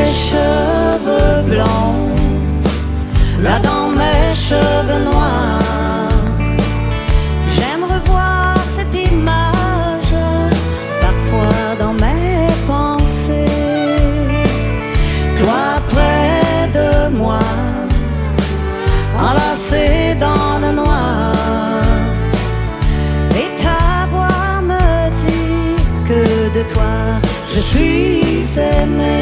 cheveux blancs, là dans mes cheveux noirs. J'aime revoir cette image, parfois dans mes pensées. Toi près de moi, enlacé dans le noir, et ta voix me dit que de toi je suis aimé.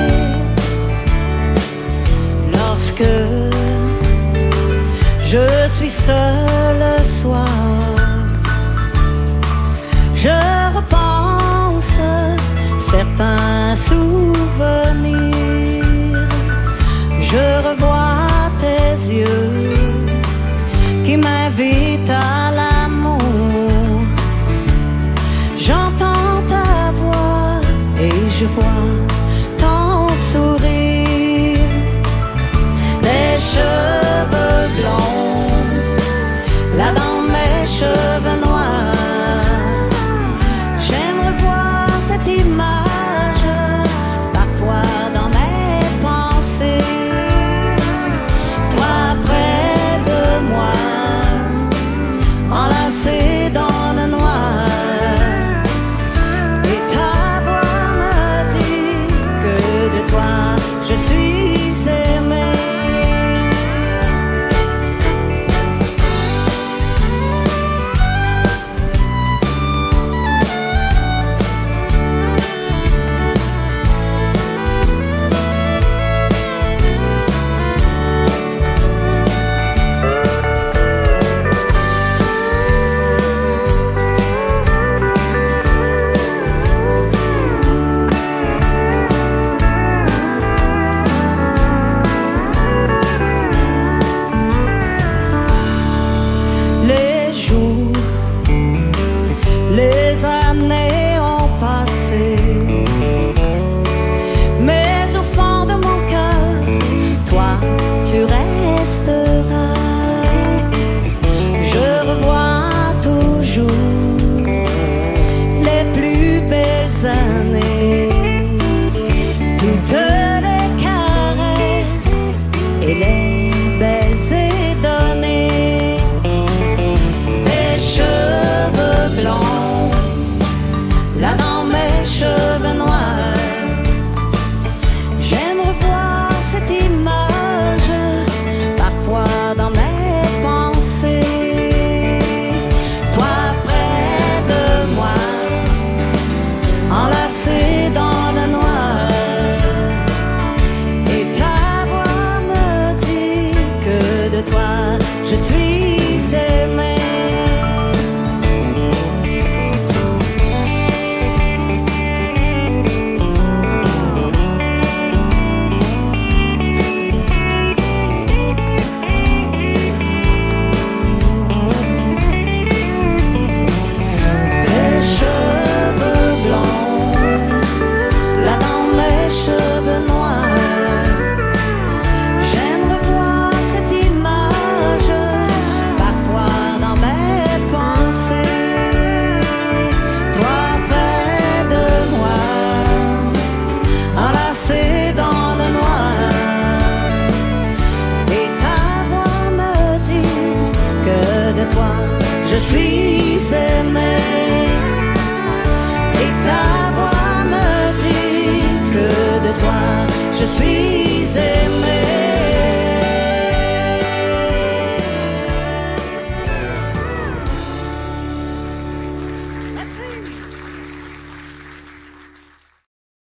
Lorsque je suis seul le soir, je repense certains souvenirs. Je revois tes yeux qui m'invitent à l'amour. J'entends ta voix et je vois ton sourire. Des cheveux blonds, là dans mes cheveux noirs. J'aime revoir cette image, parfois dans mes pensées. Toi près de moi, enlacé dans le noir, et ta voix me dit que de toi je suis aimé. Les jours, les années ont passé, mais au fond de mon cœur, toi, tu resteras. Je revois toujours les plus belles années, toutes les caresses et les baisers donnés. Des cheveux blancs, là dans mes cheveux noirs. J'aime revoir cette image, parfois dans mes pensées. Toi près de moi, enlacé dans le noir, et ta voix me dit que de toi je suis aimé. Tes cheveux blancs, là dans mes cheveux noirs. J'aime revoir cette image, parfois dans mes pensées. Toi près de moi, enlacé dans le noir, et ta voix me dit que de toi je suis aimé. Et ta voix me dit que de toi je suis